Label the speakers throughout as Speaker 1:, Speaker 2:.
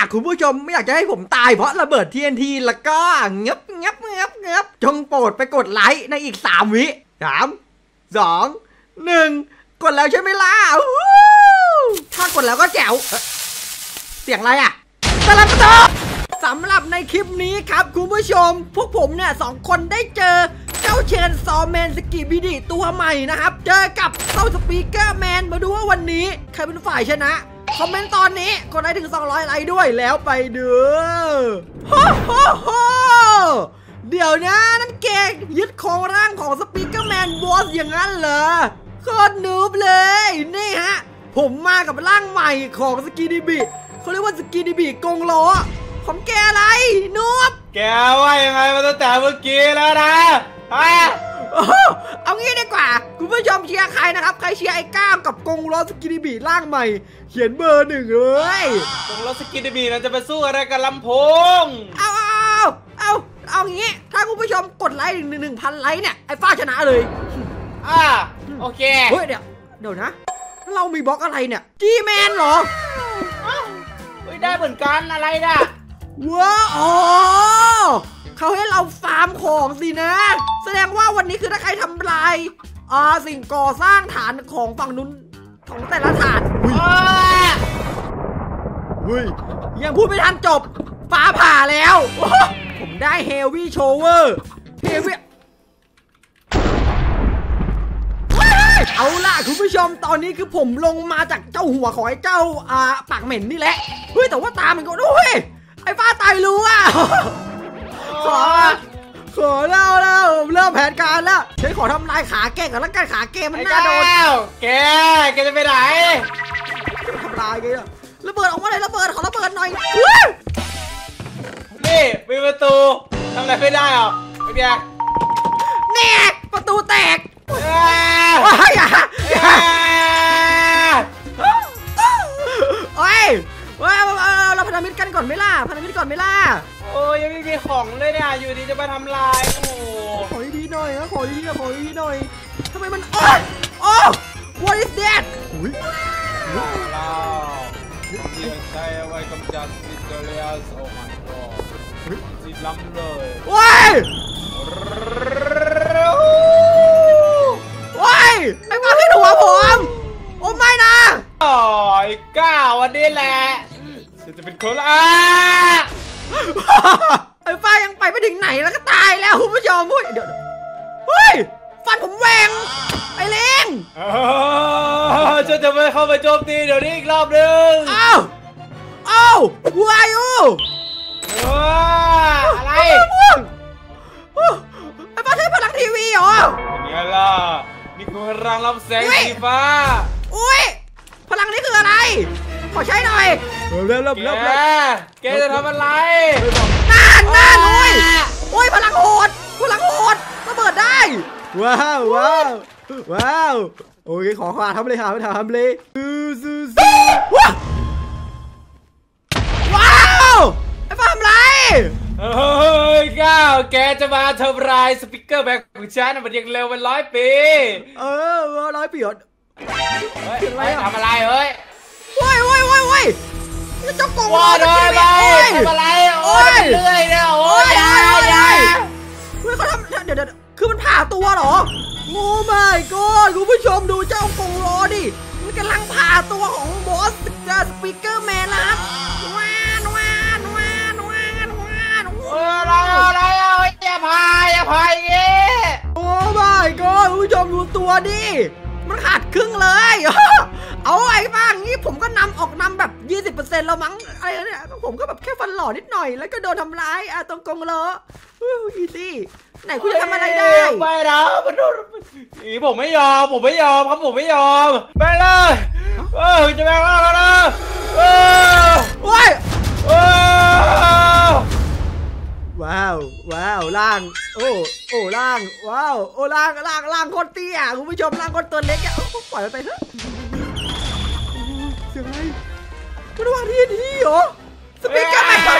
Speaker 1: คุณผู้ชมไม่อยากจะให้ผมตายเพราะระเบิด TNT แล้วก็งับจงโปรดไปกดไลค์ในอีก3 วิ3 2 1กดแล้วใช่ไหมล่ะถ้ากดแล้วก็แจ๋วเสียงอะไรอ่ะสำหรับในคลิปนี้ครับคุณผู้ชมพวกผมเนี่ย2 คนได้เจอเจ้าเชนซอแมนสกิบิดิตัวใหม่นะครับเจอกับเจ้าสปีกเกอร์แมนมาดูว่าวันนี้ใครเป็นฝ่ายชนะคอมเมนต์ตอนนี้กดไลค์ถึง200 ไลค์ด้วยแล้วไปดูเดี๋ยวนะนั่นเกกยึดครองร่างของสปีกเกอร์แมนบอสอย่างนั้นเหรอโคตรนูบเลยนี่ฮะผมมากับร่างใหม่ของสกิดิบิเขาเรียกว่าสกิดิบิกงล้อของแกอะไรนูบ
Speaker 2: แกว่ายังไงมาตั้งแต่เมื่อกี้แล้วนะ
Speaker 1: เอางี้ดีกว่าคุณผู้ชมเชียร์ใครนะครับใครเชียร์ไอ้ก้ามกับกงล้อสกิดิบิร่างใหม่เขียนเบอร์ 1เลย
Speaker 2: กงล้อสกิดิบิเราจะไปสู้อะไรกับลำโพง
Speaker 1: เอางี้ถ้าคุณผู้ชมกดไลค์1,000 ไลค์เนี่ยไอ้ฟ้าชนะเลย
Speaker 2: โอเค
Speaker 1: เฮ้ยเดี๋ยวนะเรามีบล็อกอะไรเนี่ยจีแมนเหรอ
Speaker 2: ได้เหมือนกันอะไรน่ะ
Speaker 1: ว้าวเขาให้เราฟาร์มของสินะแสดงว่าวันนี้คือถ้าใครทำลายสิ่งก่อสร้างฐานของฝั่งนู้นของแต่ละฐานยังพูดไม่ทันจบฟ้าผ่าแล้วผมได้เฮฟวี่โชเวอร์เอาล่ะคุณผู้ชมตอนนี้คือผมลงมาจากเจ้าหัวของไอ้เจ้าปากเหม็นนี่แหละเฮ้ยแต่ว่าตามันก็ด้วยไอ้ฟ้าตายรู้อ่ะขอเล่าผมเริ่มแผนการแล้วฉันขอทำลายขาแกก่อนแล้วกันขาแกมันน่าโดน
Speaker 2: แกจะไปไหน
Speaker 1: ทำลายแกระเบิดออกมาเลยระเบิดขอระเบิดหน่อย
Speaker 2: นี่มีประตูทำอะไรไม่ได้หรอไอ้เดีย
Speaker 1: นี่ประตูแตกเราพันธมิตรกันก่อนไหมล่ะ
Speaker 2: โอ้ยยังไม่มีของเลยเนี่ยอยู่ดีจะมาทำลายโอ้
Speaker 1: ขอดีหน่อยนะขอดีหน่อยทำไมมันwhat is that
Speaker 2: ใช้เอาไว้กำจัดมิสเตอร์เลียสโอ้ my god จีบล้ำเลย
Speaker 1: ว้ายไอ้มาขึ้นหัวผมโอ้ไม่นะ
Speaker 2: ไอ้ก้าวันนี้แหละจะเป็นคน
Speaker 1: ไอ้ฟ้ายังไปไม่ถึงไหนแล้วก็ตายแล้วคุณผู้ชมเดี๋ยวฟันผมแหวงไอ้เล้ง
Speaker 2: จะไม่เข้าไปโจมตีเดี๋ยวนี้อีกรอบนึง
Speaker 1: อ้าววายู
Speaker 2: อะไร
Speaker 1: ไอ้ฟ้าใช้พลังทีวีเหรอ
Speaker 2: เป็นไงล่ะนี่คือพลังรับแสงสีฟ้า
Speaker 1: พลังนี้คืออะไรขอใช้หน่อยเริ่ม
Speaker 2: แกจะทำอะไร
Speaker 1: นั่นโอ้ยพลังโหดระเบิดได้ว้าวโอเคขอทำเลยว้าวไอ้ฟ้าทำไร
Speaker 2: ก้าวแกจะมาทำลายสปีกเกอร์แบ็คของฉันมันยังเร็วเป็น100 ปี
Speaker 1: 100 ปีเหรอ
Speaker 2: ทำอะไรเฮ้ย
Speaker 1: เจ้ากง
Speaker 2: ล้อทำอะไรเรื่อยเนี่ย
Speaker 1: เขาทำเดี๋ยวคือมันผ่าตัวเหรอโอ้ my god คุณผู้ชมดูเจ้ากงล้อดิมันกำลังผ่าตัวของบอสสปีกเกอร์แมนแล้วครับ
Speaker 2: อะไรอย่าพาย
Speaker 1: โอ้ my god คุณผู้ชมดูตัวดิมันขาดครึ่งเลยเอาไอ้บ้างงี้ผมก็นำแบบ 20% แล้วมั้งอะไรเนี่ยผมก็แบบแค่ฟันหล่อนิดหน่อยแล้วก็โดนทำร้ายตรงกงล้ออีซี่ไหนคุณจะทำอะไรได้
Speaker 2: ไปนะผมไม่ยอมครับผมไม่ยอมไปเลยจะไปแล้วนะ
Speaker 1: ว้าวล่างล่างว้าวล่างคนเตี้ยคุณผู้ชมล่างคนตัวเล็กปล่อยมันไปเถอะเสียงอะไรมันว่าที่เหรอสปีกเกอร์แมน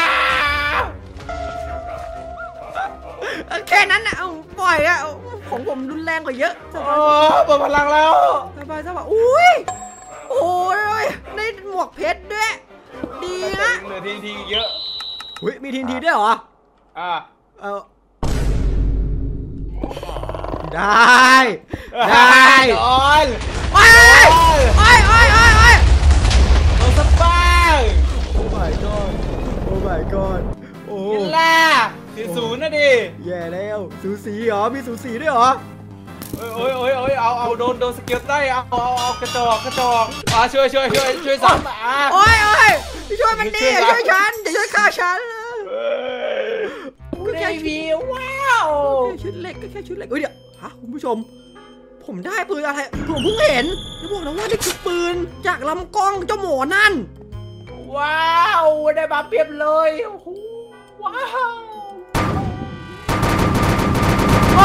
Speaker 1: แค่นั้นนะปล่อยของผมรุนแรงกว่าเยอะ
Speaker 2: เปิดพลังแล้ว
Speaker 1: สบายอุ้ยโอ้ยในหมวกเพชรด้วยดีนะ
Speaker 2: ลือทีเยอะ
Speaker 1: อุ้ยมีทีนทีด้วยเหรอเออได้
Speaker 2: โดน
Speaker 1: โอ้ย
Speaker 2: โดนสปา
Speaker 1: โอ้ my god โอ้ my god โอ้
Speaker 2: กินล่ะ40นะดิ
Speaker 1: แย่แล้วสูสีเหรอมีสูสีด้วยเหรอ
Speaker 2: โอ้ยเอาโดนสเกลใต้เอากระจอกช่วยซ้ำ
Speaker 1: โอ้ยช่วยมันดิช่วยฉันอย่าช่วยฆ่าฉัน
Speaker 2: แค่วิวว้าว
Speaker 1: ชุดเล็กก็แค่ชุดเล็กเดี๋ยวฮะคุณผู้ชมผมได้ปืนอะไรผมเพิ่งเห็นจะบอกนะว่านี่คือปืนจากลำกล้องเจ้าหมอนั่น
Speaker 2: ว้าวได้มาเปรียบเลยว้าวโอ้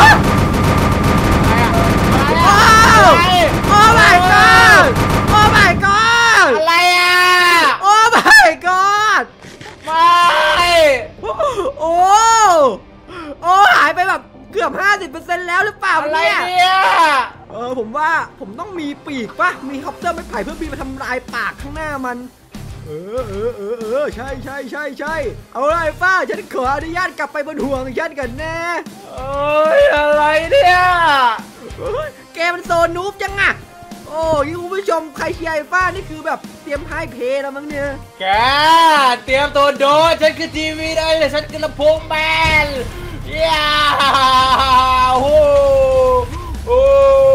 Speaker 1: my god โอ้ my god
Speaker 2: อะไรอ่ะ
Speaker 1: โอ้ my god
Speaker 2: ไม่
Speaker 1: โอ้หายไปแบบเกือบ 50% แล้วหรือเปล่าเนี่ยผมว่าผมต้องมีปีกป่ะมีฮอปเตอร์ไม้ไผ่เพื่อบินมาทำลายปากข้างหน้ามันใช่เอาเลยป้าฉันขออนุญาตกลับไปบนห่วงฉันกันแน่
Speaker 2: อะไรเนี่ย
Speaker 1: แกมันโซนนูบจังอะโอ้ยคุณผู้ชมใครเชียร์ฟ้านี่คือแบบเตรียมไพ่เพแล้วมั้งเนี่ย
Speaker 2: แกเตรียมตัวโดนฉันคือทีวีได้เลยฉันคือลำโพงแมนย้าวโอ้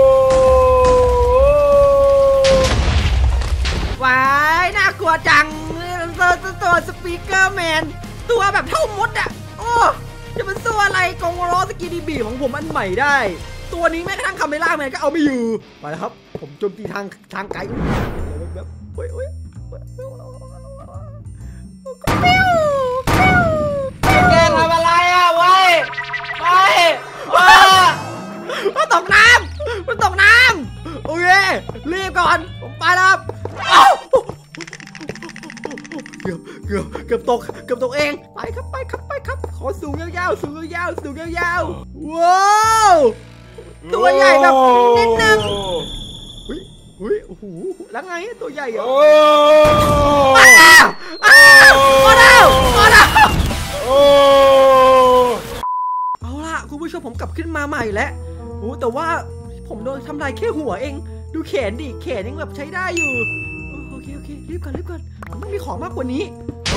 Speaker 1: ว้ายน่ากลัวจังตัวสปีกเกอร์แมนตัวแบบเท่ามดอะโอ้จะเป็นตัวอะไรกองล้อสกีดีบีของผมอันใหม่ได้ตัวนี้แม้กระทั่งคาเมล่าแมนก็เอาไม่อยู่ไปแล้วครับผมโจมตีทางไกลแบบ
Speaker 2: แกทำอะไรอ่ะเว้ย
Speaker 1: มันตกน้ำโอเครีบก่อนผมไปแล้วเกือบตกเองไปครับขอสูงยาวว้าวตัวใหญ่แบบนิดนึงโอ้โหแล้วไงตัวใหญ่เหรอเอาล่ะคุณผู้ชมผมกลับขึ้นมาใหม่แล้วโอ้แต่ว่าผมโดนทำลายแค่หัวเองดูแขนดิแขนยังแบบใช้ได้อยู่โอเครีบก่อนมันต้องมีของมากกว่านี้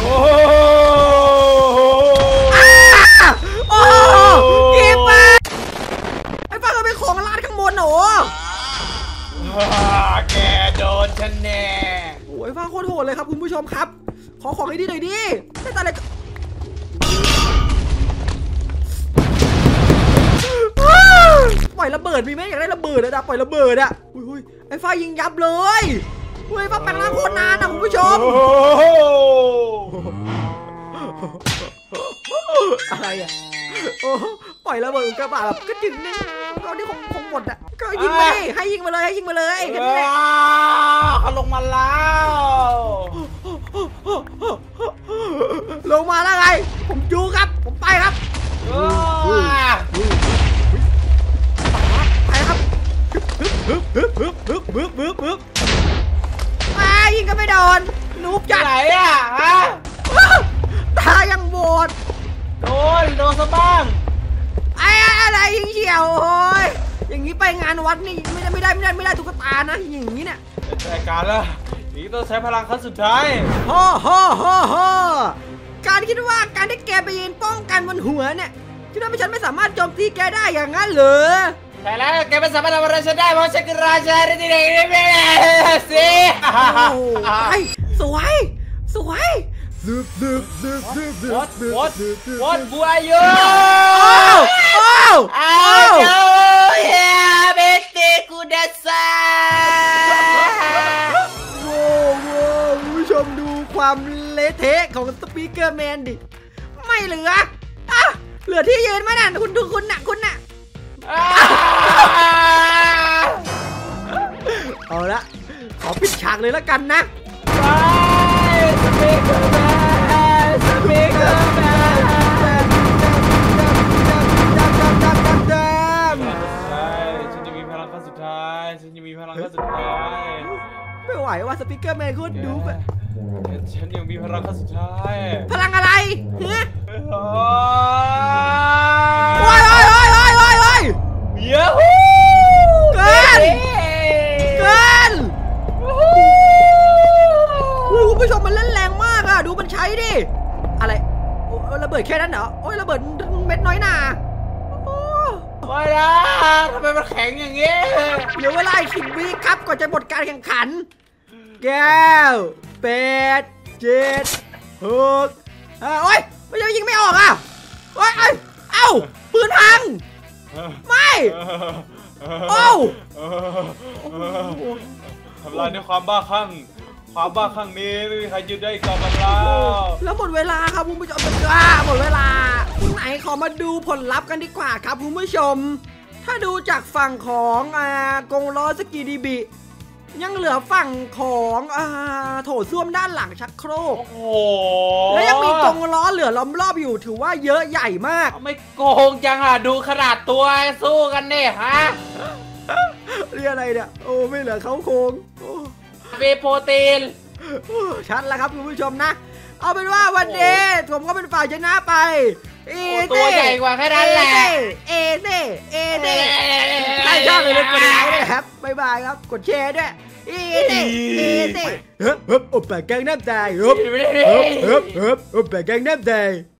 Speaker 1: กีบมาไอ้ป้าก็เป็นของลาดข้างบนหนู
Speaker 2: แกโดนฉันแน่
Speaker 1: โอ้ยฟ้าโคตรโหดเลยครับคุณผู้ชมครับขอของให้ดีหน่อยดิได้แต่อะไรปล่อยระเบิดมีไหมอยากได้ระเบิดนะปล่อยระเบิดอะอุ้ยไอ้ฟ้ายิงยับเลยเฮ้ยฟ้าแปลงร่างโคตรนานนะคุณผู้ชมอะไรอะโอ้ปล่อยระเบิดกระบะแบบก็จึงนึงตอนนี้คงหมดอ่ะก็ยิงไปให้ยิงมาเลยกันแหละ
Speaker 2: เขาลงมาแล้ว
Speaker 1: ไงผมจูครับผมไปครับไปครับยิงก็ไม่โดนนูบจัด
Speaker 2: ไหนอ่ะ
Speaker 1: ตายังโบด
Speaker 2: โดนซะบ้าง
Speaker 1: อะไรยิงเฉียวโอ้ยอย่างนี้ไปงานวัดนี่ไม่ได้ตุ๊กตานะอย่างนี้เนี่ย
Speaker 2: แต่การละนี่ต้องใช้พลังขั้นสุดท้าย
Speaker 1: การคิดว่าการที่แกไปยืนป้องกันบนหัวเนี่ยคิดว่าฉันไม่สามารถโจมตีแกได้อย่างนั้นเหรอ
Speaker 2: แต่แล้วแกไม่สามารถทำอะไรฉันได้เพราะฉันคือราชาในที่นี้สิ
Speaker 1: สวย
Speaker 2: What who are you? Bete kudasai
Speaker 1: คุณผู้ชมดูความเละเทะของสปีกเกอร์แมนดิไม่เหลือที่ยืนไหมน่ะคุณน่ะเอาละขอปิดฉากเลยแล้วกันนะ
Speaker 2: สปีกเกอร์แมนฉันจะมีพลังขั้นสุดท้าย
Speaker 1: ไม่ไหวว่าสปีกเกอร์แมนคุณดูแบบ
Speaker 2: ฉันยังมีพลังขั้นสุดท้าย
Speaker 1: พลังอะไรฮะ
Speaker 2: โอ้
Speaker 1: โอ้ยโอ้ยโอ้ยโอ้ยโอ้ยโอ้ย
Speaker 2: ยาฮู
Speaker 1: เกิน เกินคุณผู้ชมมันเล่นแรงมากอะดูมันใช้ดิอะไรโอ้ระเบิดแค่นั้นเหรอโอ้ยระเบิดเม็ดน้อยหนาโอ้
Speaker 2: ไม่นะทำไมมันแข็งอย่างงี้
Speaker 1: เหลือเวลาอีก10 วิครับก่อนจะหมดการแข่งขัน9 8 7 6โอ้ยไม่ใช่ยิงไม่ออกอ่ะโอ้ยเอ้าปืนพังไม่โอ้
Speaker 2: ทำลายด้วยความบ้าคลั่งความบ้าคลั่งนี้ไม่มีใครยืนได้อีกต่อไปแล้ว
Speaker 1: แล้วหมดเวลาครับคุณผู้ชมหมดเวลาไหนขอมาดูผลลัพธ์กันดีกว่าครับคุณผู้ชมถ้าดูจากฝั่งของกงล้อสกีดีบียังเหลือฝั่งของโถส้วมด้านหลังชักโครก
Speaker 2: โอ้โห
Speaker 1: แล้วยังมีกงล้อเหลือล้อมรอบอยู่ถือว่าเยอะใหญ่มาก
Speaker 2: ไม่โกงจังอ่ะดูขนาดตัวสู้กันเนี่ยฮะ
Speaker 1: เรียกอะไรเนี่ยโอ้ไม่เหลือเขาโครงโอ้
Speaker 2: มีโปรตีน
Speaker 1: ชัดแล้วครับคุณผู้ชมนะเอาเป็นว่าวันนี้ผมก็เป็นฝ่ายชนะไป
Speaker 2: ตัวใหญ่กว่าแค่นั้นแหละ
Speaker 1: เอเต้ใครชอบเลยกดไลค์ด้วยครับบ๊ายบายครับกดแชร์ด้วยเอเต้โอ้แปะแกงน้ำใจโอ้แปะแกงน้ำใจ